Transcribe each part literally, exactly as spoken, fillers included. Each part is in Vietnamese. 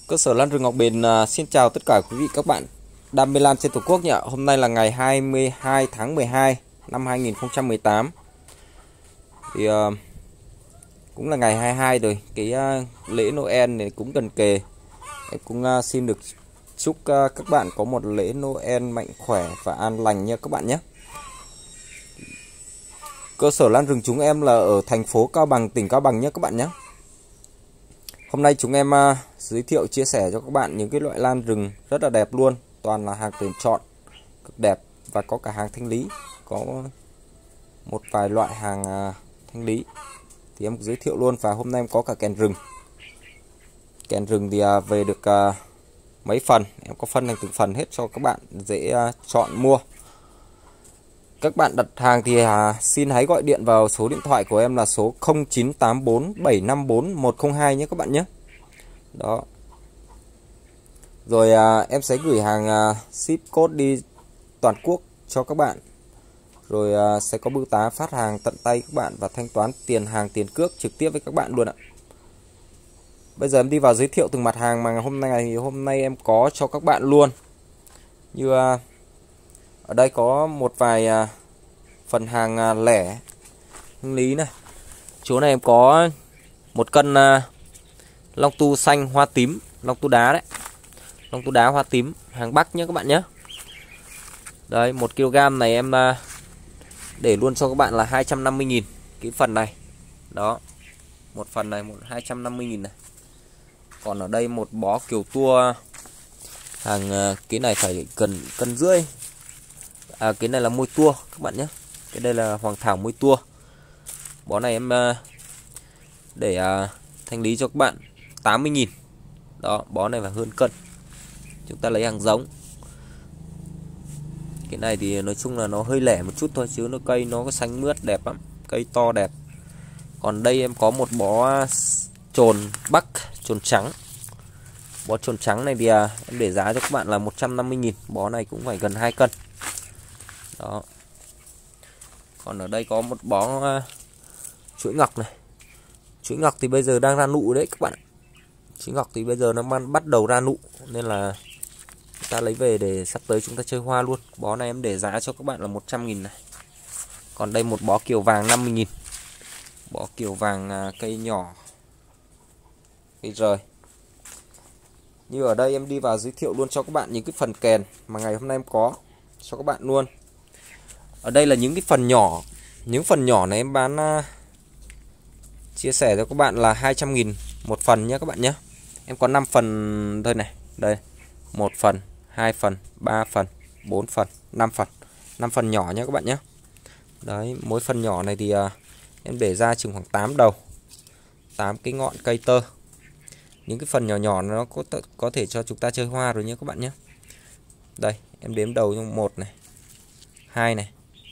Cơ sở lan rừng Ngọc Bền uh, xin chào tất cả quý vị các bạn đam mê lan trên Tổ quốc nhỉ. Hôm nay là ngày hai mươi hai tháng mười hai năm hai nghìn không trăm mười tám. Thì uh, cũng là ngày hai mươi hai rồi, cái uh, lễ Noel này cũng gần kề. Em cũng uh, xin được chúc uh, các bạn có một lễ Noel mạnh khỏe và an lành nha các bạn nhé. Cơ sở lan rừng chúng em là ở thành phố Cao Bằng, tỉnh Cao Bằng nhé các bạn nhé. Hôm nay chúng em uh, giới thiệu chia sẻ cho các bạn những cái loại lan rừng rất là đẹp luôn, toàn là hàng tuyển chọn cực đẹp và có cả hàng thanh lý, có một vài loại hàng uh, thanh lý thì em giới thiệu luôn. Và hôm nay em có cả kèn rừng. Kèn rừng thì uh, về được uh, mấy phần, em có phân thành từng phần hết cho các bạn dễ uh, chọn mua. Các bạn đặt hàng thì à, xin hãy gọi điện vào số điện thoại của em là số không chín tám bốn bảy năm bốn một không hai nhé các bạn nhé. Đó. Rồi à, em sẽ gửi hàng à, ship code đi toàn quốc cho các bạn. Rồi à, sẽ có bưu tá phát hàng tận tay các bạn và thanh toán tiền hàng tiền cước trực tiếp với các bạn luôn ạ. Bây giờ em đi vào giới thiệu từng mặt hàng mà hôm nay hôm nay em có cho các bạn luôn. Như à, ở đây có một vài à, phần hàng à, lẻ thanh lý này. Chỗ này em có một cân à, long tu xanh hoa tím, long tu đá đấy, long tu đá hoa tím hàng Bắc nhé các bạn nhé. Đấy, một ki lô gam này em à, để luôn cho các bạn là hai trăm năm mươi nghìn cái phần này. Đó, một phần này một hai trăm năm mươi nghìn này. Còn ở đây một bó kiều tua hàng à, cái này phải cần cân rưỡi. À, cái này là môi tua các bạn nhé. Cái đây là hoàng thảo môi tua. Bó này em uh, để uh, thanh lý cho các bạn tám mươi nghìn. Đó, bó này phải hơn cân. Chúng ta lấy hàng giống. Cái này thì nói chung là nó hơi lẻ một chút thôi, chứ nó cây nó có xanh mướt đẹp lắm, cây to đẹp. Còn đây em có một bó trồn Bắc, trồn trắng. Bó trồn trắng này thì uh, em để giá cho các bạn là một trăm năm mươi nghìn. Bó này cũng phải gần hai cân. Đó. Còn ở đây có một bó uh, chuỗi ngọc này. Chuỗi ngọc thì bây giờ đang ra nụ đấy các bạn. Chuỗi ngọc thì bây giờ nó bắt đầu ra nụ, nên là chúng ta lấy về để sắp tới chúng ta chơi hoa luôn. Bó này em để giá cho các bạn là một trăm nghìn này. Còn đây một bó kiều vàng năm mươi nghìn. Bó kiều vàng uh, cây nhỏ, cây rời. Như ở đây em đi vào giới thiệu luôn cho các bạn những cái phần kèn mà ngày hôm nay em có cho các bạn luôn. Ở đây là những cái phần nhỏ. Những phần nhỏ này em bán uh, chia sẻ cho các bạn là hai trăm nghìn một phần nhé các bạn nhé. Em có năm phần thôi này. Đây, một phần, hai phần, ba phần, bốn phần, năm phần. năm phần nhỏ nhé các bạn nhé. Đấy, mỗi phần nhỏ này thì uh, em để ra chừng khoảng tám đầu. tám cái ngọn cây tơ. Những cái phần nhỏ nhỏ nó có có thể cho chúng ta chơi hoa rồi nhé các bạn nhé. Đây, em đếm đầu trong một này, hai này,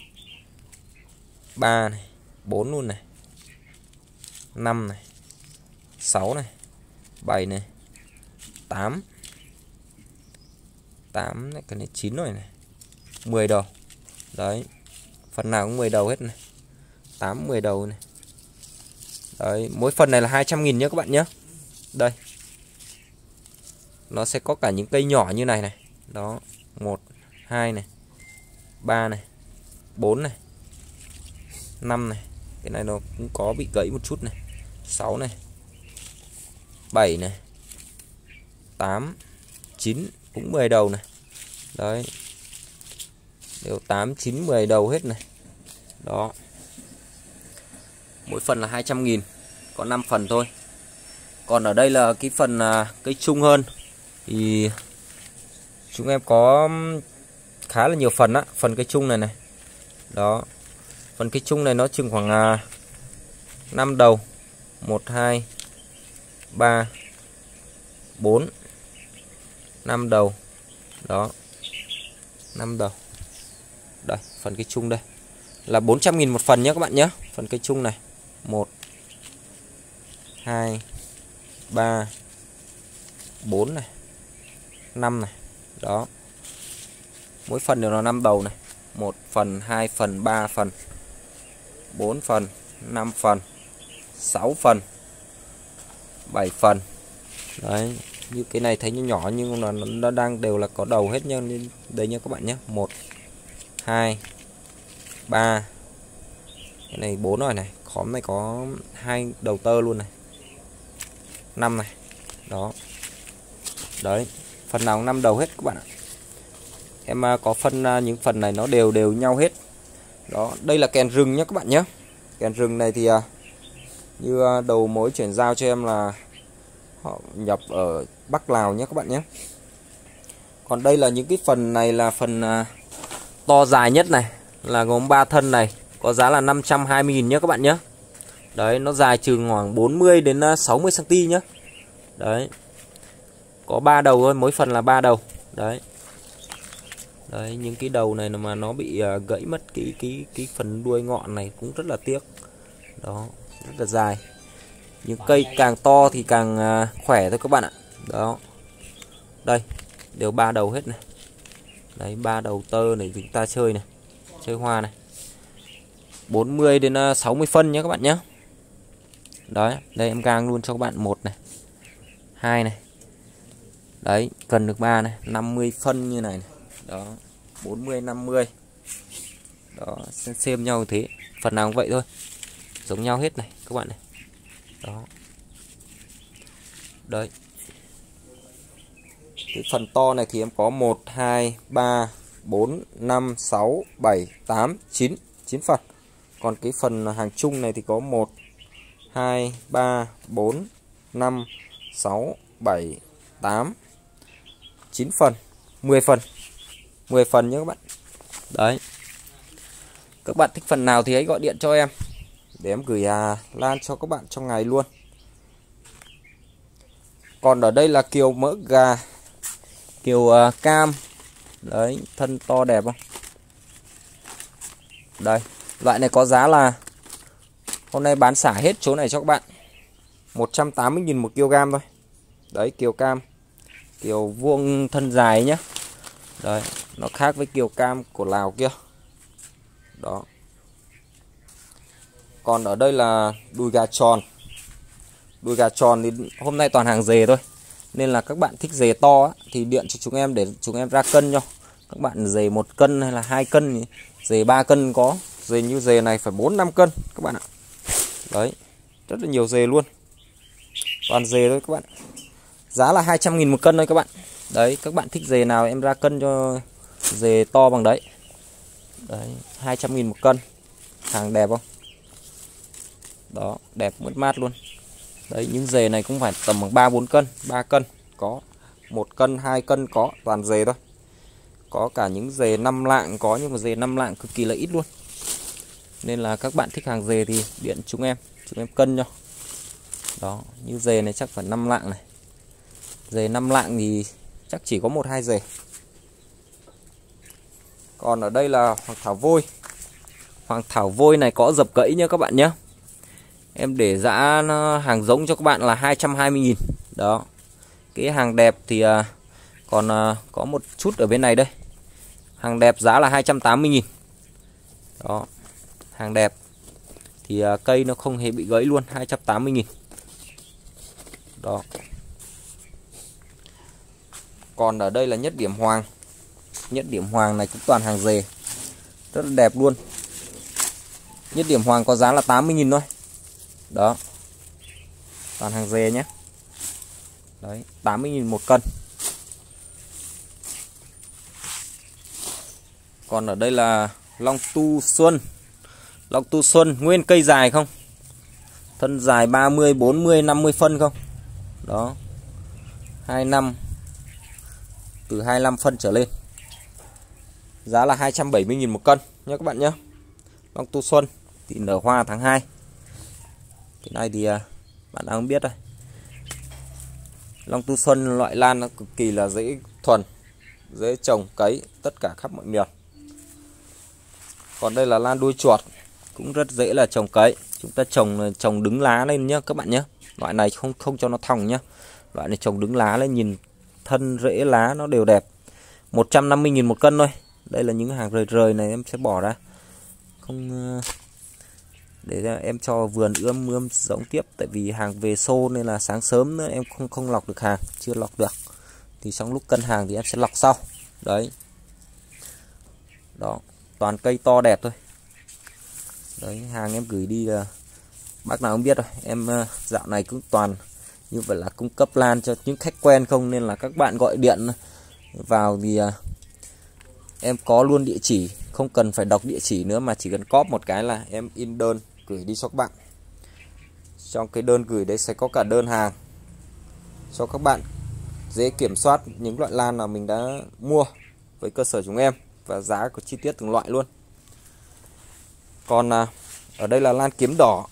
ba này, bốn luôn này, năm này, sáu này, bảy này, tám. tám này, cái này chín rồi này. mười đầu. Đấy. Phần nào cũng mười đầu hết này. tám mười đầu này. Đấy, mỗi phần này là hai trăm nghìn nhé các bạn nhé. Đây. Nó sẽ có cả những cây nhỏ như này này. Đó, một, hai này, ba này, bốn này, năm này. Cái này nó cũng có bị gãy một chút này. sáu này, bảy này, tám, chín, cũng mười đầu này. Đấy. Đều tám, chín, mười đầu hết này. Đó. Mỗi phần là hai trăm nghìn. Có năm phần thôi. Còn ở đây là cái phần à, cây chung hơn. Thì chúng em có khá là nhiều phần á. Phần cây chung này này. Đó. Phần cây chung này nó chừng khoảng à, năm đầu. một, hai, ba, bốn, năm đầu. Đó, năm đầu. Đây, phần cây chung đây là bốn trăm nghìn một phần nhé các bạn nhé. Phần cây chung này một, hai, ba, bốn này, năm này. Đó, mỗi phần đều là năm đầu này. Một phần, hai phần, ba phần, bốn phần, năm phần, sáu phần, bảy phần. Đấy, Như cái này thấy nó nhỏ nhưng là nó đang đều là có đầu hết nha. Nên đây nha các bạn nhé. Một, hai, ba. Cái này bốn rồi này. Khóm này có hai đầu tơ luôn này. Năm này. Đó. Đấy. Phần nào năm đầu hết các bạn ạ. Em có phân những phần này nó đều đều nhau hết. Đó. Đây là kèn rừng nhé các bạn nhé. Kèn rừng này thì như đầu mối chuyển giao cho em là họ nhập ở Bắc Lào nhé các bạn nhé. Còn đây là những cái phần này là phần to dài nhất này, là gồm ba thân này, có giá là năm trăm hai mươi nghìn nhé các bạn nhé. Đấy, nó dài chừng khoảng bốn mươi đến sáu mươi xăng ti mét nhé. Đấy. Có ba đầu thôi, mỗi phần là ba đầu. Đấy. Đấy, những cái đầu này mà nó bị gãy mất cái cái cái phần đuôi ngọn này cũng rất là tiếc. Đó, rất là dài. Những cây càng to thì càng khỏe thôi các bạn ạ. Đó. Đây, đều ba đầu hết này. Đấy, ba đầu tơ này chúng ta chơi này. Chơi hoa này. bốn mươi đến sáu mươi phân nhé các bạn nhé. Đấy, đây em gang luôn cho các bạn một này. Hai này. Đấy, cần được ba này, năm mươi phân như này này. Đó, bốn mươi năm mươi. Đó, xem xem nhau như thế. Phần nào cũng vậy thôi. Giống nhau hết này các bạn này. Đó. Đấy. Cái phần to này thì em có một, hai, ba, bốn, năm, sáu, bảy, tám, chín, chín phần. Còn cái phần hàng chung này thì có một, hai, ba, bốn, năm, sáu, bảy, tám, chín phần, mười phần. mười phần nhé các bạn. Đấy. Các bạn thích phần nào thì hãy gọi điện cho em để em gửi à, lan cho các bạn trong ngày luôn. Còn ở đây là kiều mỡ gà, kiều à, cam. Đấy, thân to đẹp không? Đây, loại này có giá là hôm nay bán xả hết chỗ này cho các bạn, một trăm tám mươi nghìn một kg thôi. Đấy, kiều cam, kiều vuông thân dài nhá. Đấy, nó khác với kiều cam của Lào kia. Đó. Còn ở đây là đùi gà tròn. Đùi gà tròn thì hôm nay toàn hàng dề thôi. Nên là các bạn thích dề to á, thì điện cho chúng em để chúng em ra cân cho. Các bạn dề một cân hay là hai cân, dề ba cân có. Dề như dề này phải bốn năm cân các bạn ạ. Đấy, rất là nhiều dề luôn. Toàn dề thôi các bạn. Giá là hai trăm nghìn một cân thôi các bạn. Đấy, các bạn thích dề nào em ra cân cho dề to bằng đấy. Đấy, hai trăm nghìn một cân. Hàng đẹp không? Đó, đẹp mướt mát luôn. Đấy, những dề này cũng phải tầm bằng ba bốn cân, ba cân có, một cân, hai cân có, toàn dề thôi. Có cả những dề năm lạng có, nhưng mà dề năm lạng cực kỳ là ít luôn. Nên là các bạn thích hàng dề thì điện chúng em, chúng em cân cho. Đó, như dề này chắc phải năm lạng này. Dề năm lạng thì chắc chỉ có một hai dề. Còn ở đây là hoàng thảo vôi. Hoàng thảo vôi này có dập gãy nha các bạn nhé. Em để giá hàng giống cho các bạn là hai trăm hai mươi nghìn. Đó. Cái hàng đẹp thì còn có một chút ở bên này đây. Hàng đẹp giá là hai trăm tám mươi nghìn. Đó. Hàng đẹp thì cây nó không hề bị gãy luôn, hai trăm tám mươi nghìn. Đó. Còn ở đây là nhất điểm hoàng. Nhất điểm hoàng này cũng toàn hàng dề, rất là đẹp luôn. Nhất điểm hoàng có giá là tám mươi nghìn thôi. Đó. Toàn hàng dề nhé. Đấy, tám mươi nghìn một cân. Còn ở đây là long tu xuân. Long tu xuân nguyên cây dài không? Thân dài ba mươi, bốn mươi, năm mươi phân không? Đó. hai mươi lăm, từ hai mươi lăm phân trở lên. Giá là hai trăm bảy mươi nghìn một cân nhé các bạn nhé. Long tu xuân thì nở hoa tháng hai. Cái này thì bạn đang biết đây. Long tu xuân loại lan nó cực kỳ là dễ thuần, dễ trồng cấy tất cả khắp mọi miền. Còn đây là lan đuôi chuột, cũng rất dễ là trồng cấy. Chúng ta trồng trồng đứng lá lên nhé các bạn nhé. Loại này không không cho nó thòng nhé. Loại này trồng đứng lá lên, nhìn thân rễ lá nó đều đẹp. một trăm năm mươi nghìn một cân thôi. Đây là những hàng rời rời này em sẽ bỏ ra. Không để em cho vườn ươm ươm giống tiếp, tại vì hàng về xô nên là sáng sớm nữa em không không lọc được hàng, chưa lọc được, thì trong lúc cân hàng thì em sẽ lọc sau. Đấy, đó, toàn cây to đẹp thôi. Đấy, hàng em gửi đi là bác nào không biết rồi, em dạo này cũng toàn như vậy là cung cấp lan cho những khách quen không, nên là các bạn gọi điện vào thì em có luôn địa chỉ, không cần phải đọc địa chỉ nữa, mà chỉ cần cóp một cái là em in đơn gửi đi cho các bạn. Trong cái đơn gửi đấy sẽ có cả đơn hàng cho các bạn dễ kiểm soát những loại lan nào mình đã mua với cơ sở chúng em, và giá có chi tiết từng loại luôn. Còn à, ở đây là lan kiếm đỏ.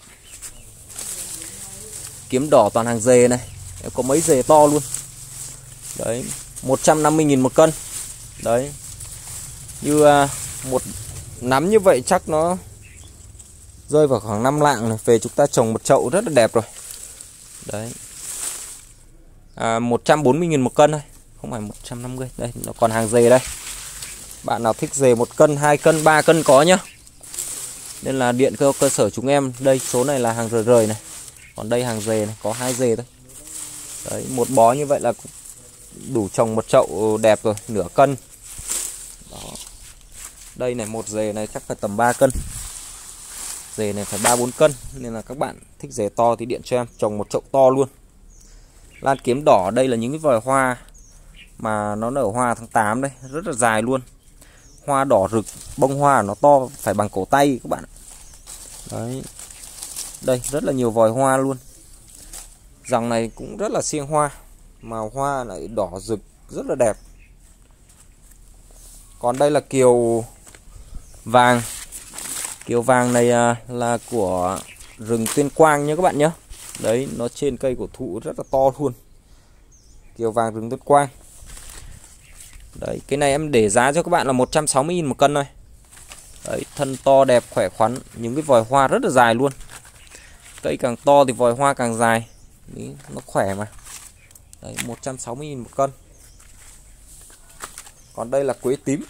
Kiếm đỏ toàn hàng dề này, em có mấy dề to luôn. Đấy, một trăm năm mươi nghìn một cân. Đấy, như à, một nắm như vậy chắc nó rơi vào khoảng năm lạng này. Về chúng ta trồng một chậu rất là đẹp rồi. Đấy, à, một trăm bốn mươi nghìn một cân thôi, không phải một trăm năm mươi. Đây, nó còn hàng dề đây. Bạn nào thích dề một cân, hai cân, ba cân có nhá. Nên là điện cơ cơ sở chúng em. Đây, số này là hàng rời rời này. Còn đây hàng dề này, có hai dề thôi. Đấy, một bó như vậy là đủ trồng một chậu đẹp rồi, nửa cân. Đó. Đây này, một dề này chắc phải tầm ba cân. Dề này phải ba bốn cân, nên là các bạn thích dề to thì điện cho em, trồng một chậu to luôn. Lan kiếm đỏ đây là những cái vòi hoa mà nó nở hoa tháng tám đây, rất là dài luôn. Hoa đỏ rực, bông hoa nó to phải bằng cổ tay các bạn. Đấy. Đây rất là nhiều vòi hoa luôn. Dòng này cũng rất là siêng hoa, mà hoa lại đỏ rực rất là đẹp. Còn đây là kiều vàng. Kiều vàng này là của rừng Tuyên Quang nhé các bạn nhé. Đấy, nó trên cây cổ thụ rất là to luôn. Kiều vàng rừng Tuyên Quang. Đấy, cái này em để giá cho các bạn là một trăm sáu mươi nghìn một cân thôi. Đấy, thân to đẹp, khỏe khoắn, những cái vòi hoa rất là dài luôn. Cây càng to thì vòi hoa càng dài. Đấy, nó khỏe mà. Đấy, một trăm sáu mươi nghìn một cân. Còn đây là quế tím.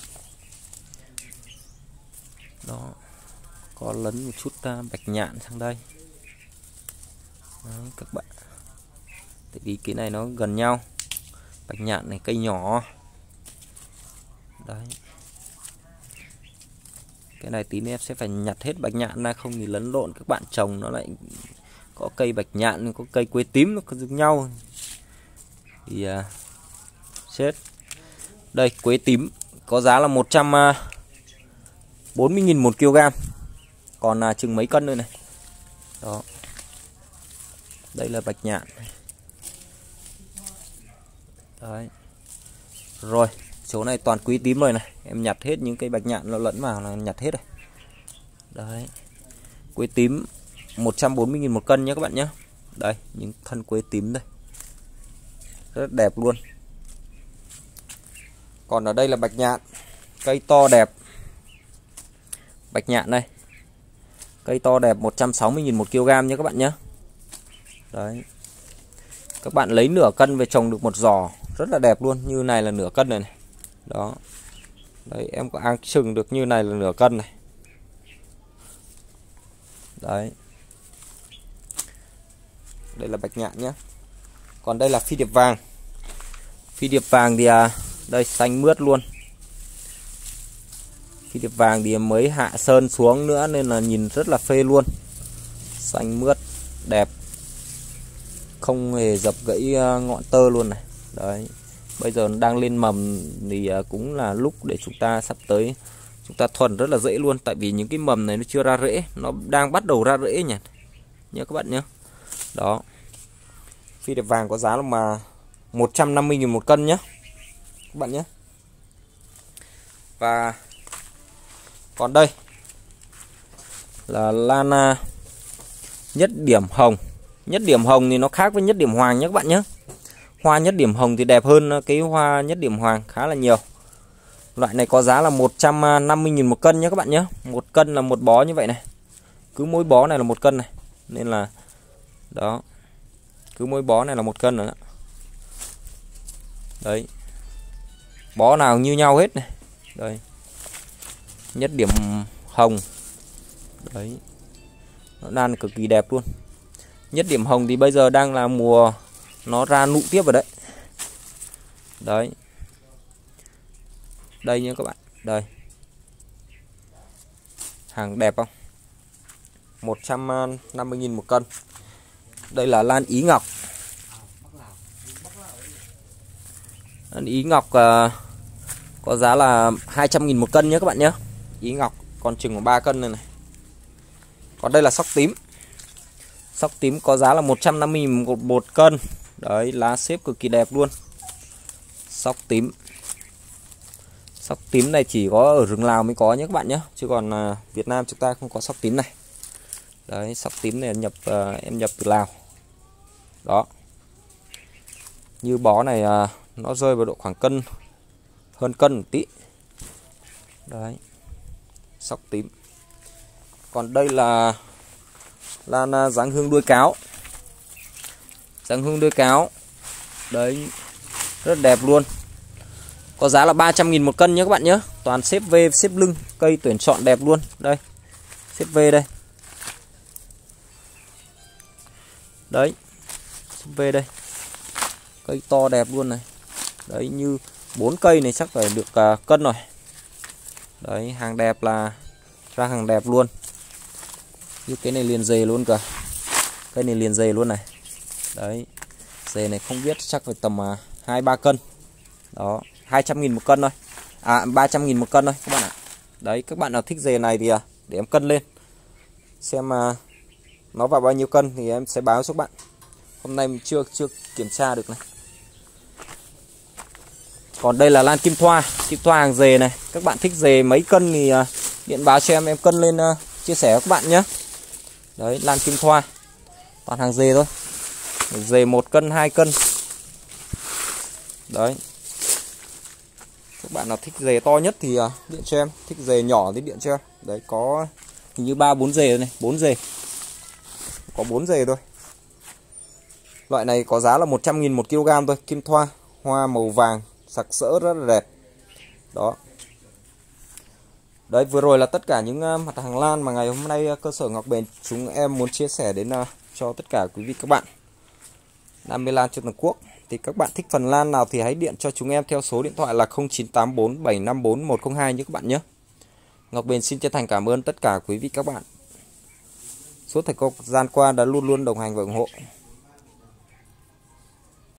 Đó, có lấn một chút bạch nhạn sang đây. Đấy, các bạn. Tại vì cái này nó gần nhau. Bạch nhạn này cây nhỏ. Đấy. Cái này tí nữa em sẽ phải nhặt hết bạch nhạn ra, không thì lẫn lộn các bạn trồng nó lại có cây bạch nhạn, có cây quế tím nó có giống nhau thì à, chết. Đây, quế tím có giá là một trăm bốn mươi nghìn một kg. Còn à, chừng mấy cân nữa này. Đó. Đây là bạch nhạn. Đấy. Rồi, chỗ này toàn quý tím rồi này. Em nhặt hết những cây bạch nhạn nó lẫn vào là nhặt hết rồi. Đấy. Quế tím một trăm bốn mươi nghìn một cân nhé các bạn nhé. Đây, những thân quế tím đây. Rất đẹp luôn. Còn ở đây là bạch nhạn. Cây to đẹp. Bạch nhạn đây. Cây to đẹp một trăm sáu mươi nghìn một kg nhé các bạn nhé. Đấy. Các bạn lấy nửa cân về trồng được một giò rất là đẹp luôn. Như này là nửa cân này, này. Đó. Đấy, em có áng chừng được như này là nửa cân này. Đấy. Đây là bạch nhạn nhé. Còn đây là phi điệp vàng. Phi điệp vàng thì à, đây xanh mướt luôn. Phi điệp vàng thì mới hạ sơn xuống nữa nên là nhìn rất là phê luôn. Xanh mướt, đẹp. Không hề dập gãy ngọn tơ luôn này. Đấy. Bây giờ nó đang lên mầm thì cũng là lúc để chúng ta sắp tới chúng ta thuần rất là dễ luôn. Tại vì những cái mầm này nó chưa ra rễ, nó đang bắt đầu ra rễ nhỉ. Nhớ các bạn nhé. Đó. Phi điệp vàng có giá là mà một trăm năm mươi nghìn một cân nhé các bạn nhé. Và còn đây là lan nhất điểm hồng. Nhất điểm hồng thì nó khác với nhất điểm hoàng nhé các bạn nhé. Hoa nhất điểm hồng thì đẹp hơn cái hoa nhất điểm hoàng khá là nhiều. Loại này có giá là một trăm năm mươi nghìn một cân nhé các bạn nhé. Một cân là một bó như vậy này. Cứ mỗi bó này là một cân này. Nên là đó. Cứ mỗi bó này là một cân rồi đó. Đấy. Bó nào như nhau hết này. Đây. Nhất điểm hồng. Đấy. Nó lan cực kỳ đẹp luôn. Nhất điểm hồng thì bây giờ đang là mùa nó ra nụ tiếp rồi đấy. Đấy. Đây nhé các bạn. Đây. Hàng đẹp không? một trăm năm mươi nghìn một cân. Đây là lan Ý Ngọc. Lan Ý Ngọc uh, có giá là hai trăm nghìn một cân nhé các bạn nhé. Ý Ngọc còn chừng ba cân này này. Còn đây là sóc tím. Sóc tím có giá là một trăm năm mươi nghìn một, một cân. Đấy, lá xếp cực kỳ đẹp luôn. Sóc tím. Sóc tím này chỉ có ở rừng Lào mới có nhé các bạn nhé. Chứ còn uh, Việt Nam chúng ta không có sóc tím này. Đấy, sóc tím này nhập uh, em nhập từ Lào. Đó. Như bó này uh, nó rơi vào độ khoảng cân, hơn cân một tí. Đấy. Sóc tím. Còn đây là lan uh, dáng hương đuôi cáo. Dáng hương đuôi cáo. Đấy, rất đẹp luôn. Có giá là ba trăm nghìn một cân nhé các bạn nhé. Toàn xếp V, xếp lưng, cây tuyển chọn đẹp luôn. Đây, xếp V đây. Đấy, xếp V đây. Cây to đẹp luôn này. Đấy, như bốn cây này chắc phải được uh, cân rồi. Đấy, hàng đẹp là ra hàng đẹp luôn. Như cái này liền dề luôn cả. Cây này liền dề luôn này. Đấy, dề này không biết chắc phải tầm uh, hai ba cân. Đó, hai trăm nghìn một cân thôi. À, ba trăm nghìn một cân thôi các bạn ạ. Đấy, các bạn nào thích dề này thì uh, để em cân lên. Xem uh, nó vào bao nhiêu cân thì em sẽ báo cho các bạn. Hôm nay mình chưa chưa kiểm tra được này. Còn đây là lan Kim Thoa. Kim Thoa hàng dề này. Các bạn thích dề mấy cân thì uh, điện báo cho em, em cân lên uh, chia sẻ với các bạn nhé. Đấy, lan Kim Thoa. Toàn hàng dề thôi. Dề một cân, hai cân. Đấy. Các bạn nào thích dề to nhất thì uh, điện cho em. Thích dề nhỏ thì điện cho em. Đấy, có hình như ba bốn dề này, bốn dề. Có bốn dề thôi. Loại này có giá là một trăm nghìn một ki lô gam thôi. Kim Thoa, hoa màu vàng, sặc sỡ rất là đẹp. Đó. Đấy, vừa rồi là tất cả những mặt hàng lan mà ngày hôm nay cơ sở Ngọc Bền chúng em muốn chia sẻ đến uh, cho tất cả quý vị các bạn đam mê lan trên toàn quốc. Thì các bạn thích phần lan nào thì hãy điện cho chúng em theo số điện thoại là không chín tám bốn bảy năm bốn một không hai nhé các bạn nhé. Ngọc Bền xin chân thành cảm ơn tất cả quý vị các bạn suốt thời gian qua đã luôn luôn đồng hành và ủng hộ.